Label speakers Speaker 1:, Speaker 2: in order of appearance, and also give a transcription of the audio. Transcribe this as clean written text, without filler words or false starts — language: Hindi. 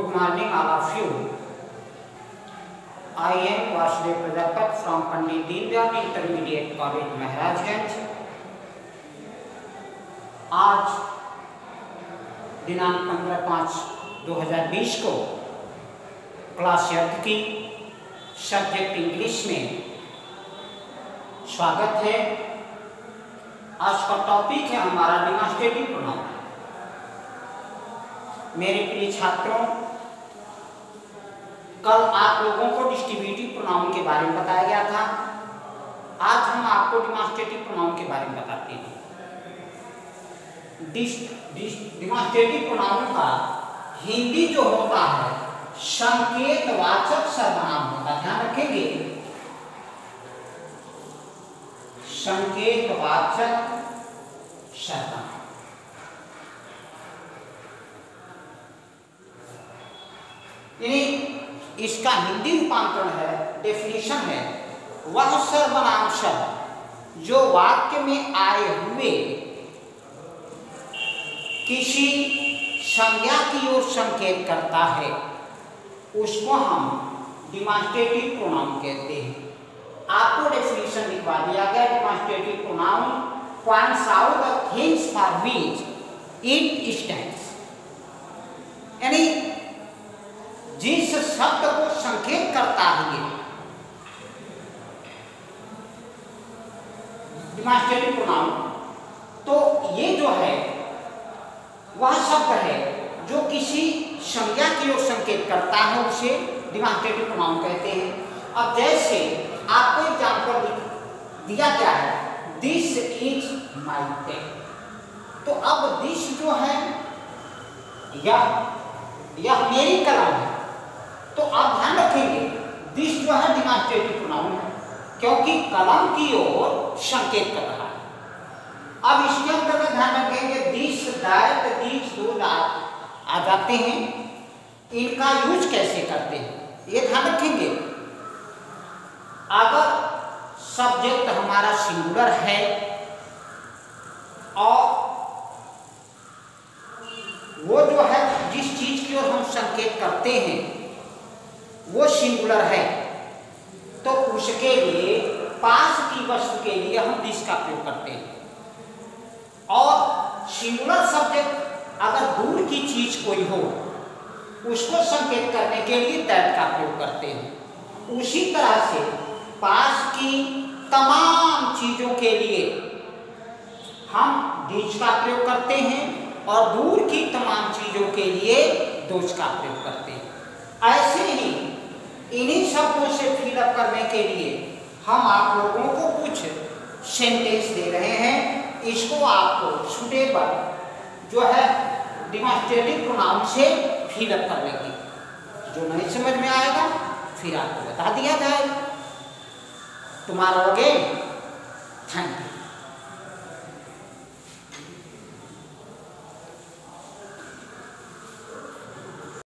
Speaker 1: Good morning, all of you. I am Vasudev Prajapati from Pandit Deendayal Intermediate College, Maharajganj. आज दिनांक 15/5/2020 को क्लास 8 की सब्जेक्ट इंग्लिश में स्वागत है। आज का टॉपिक है हमारा डिमॉन्स्ट्रेटिव प्रोनाउन। मेरे प्रिय छात्रों, कल आप लोगों को डिस्ट्रीब्यूटिव प्रोनाउन के बारे में बताया गया था। आज हम आपको डिमॉन्स्ट्रेटिव प्रोनाउन के बारे में बताते हैं। डिमॉन्स्ट्रेटिव प्रोनाउन का हिंदी जो होता है संकेतवाचक सर्वनाम होता है। ध्यान रखेंगे, संकेतवाचक सर्वनाम। यानी इसका हिंदी रूपांतरण है, डेफिनेशन है, वह सर्वनाम शब्द जो वाक्य में आए हुए किसी संज्ञा की ओर संकेत करता है, उसको हम डिमॉन्स्ट्रेटिव प्रोनाउन कहते हैं। आपको डेफिनेशन लिखवा दिया गया। Demonstrative pronoun points out the things for which it stands. यानी जिस शब्द को संकेत करता है डिमॉन्स्ट्रेटिव प्रोनाउन, तो ये जो है वह शब्द है जो किसी संज्ञा की ओर संकेत करता है, उसे डिमॉन्स्ट्रेटिव प्रोनाउन कहते हैं। अब जैसे आपको एग्जाम्पल दिया गया है, दिस इज माई पेन। तो अब दिस जो है यह मेरी कलम है। तो आप ध्यान रखेंगे, दिस जो है डिमॉन्स्ट्रेटिव प्रोनाउन है क्योंकि कलम की ओर संकेत कर रहा है। अब इसके अंतर्गत ध्यान रखेंगे, दिस, दैट, दीज, दोज आ जाते हैं। इनका यूज कैसे करते हैं ये ध्यान रखेंगे। अगर सब्जेक्ट हमारा सिंगुलर है और वो जो है जिस चीज की ओर हम संकेत करते हैं वो सिंगुलर है, तो उसके लिए पास की वस्तु के लिए हम दिस का प्रयोग करते हैं। और सिंगुलर सब्जेक्ट अगर दूर की चीज कोई हो उसको संकेत करने के लिए दैट का प्रयोग करते हैं। उसी तरह से पास की तमाम चीजों के लिए हम दिस का प्रयोग करते हैं और दूर की तमाम चीजों के लिए दोज का प्रयोग करते हैं। ऐसे ही इन्हीं शब्दों से फिलअप करने के लिए हम आप लोगों को कुछ सेंटेंस दे रहे हैं। इसको आपको सुटेबल जो है डिमॉन्स्ट्रेटिव प्रोनाउन से फिलअप कर लेंगे। जो नहीं समझ में आएगा फिर आपको बता दिया जाएगा। तुम्हारा अगेन थैंक यू।